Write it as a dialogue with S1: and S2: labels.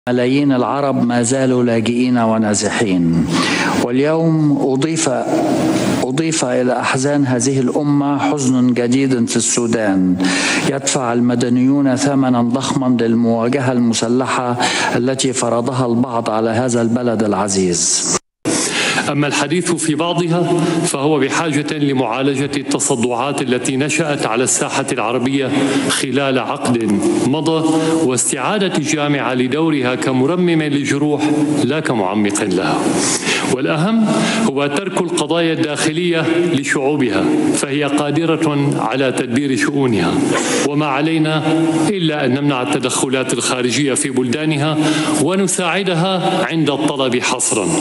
S1: ملايين العرب ما زالوا لاجئين ونازحين. واليوم أضيف إلى أحزان هذه الأمة حزن جديد في السودان. يدفع المدنيون ثمنا ضخما للمواجهة المسلحة التي فرضها البعض على هذا البلد العزيز.
S2: أما الحديث في بعضها فهو بحاجة لمعالجة التصدعات التي نشأت على الساحة العربية خلال عقد مضى، واستعادة الجامعة لدورها كمرمم للجروح لا كمعمق لها. والأهم هو ترك القضايا الداخلية لشعوبها، فهي قادرة على تدبير شؤونها، وما علينا إلا أن نمنع التدخلات الخارجية في بلدانها ونساعدها عند الطلب حصرا.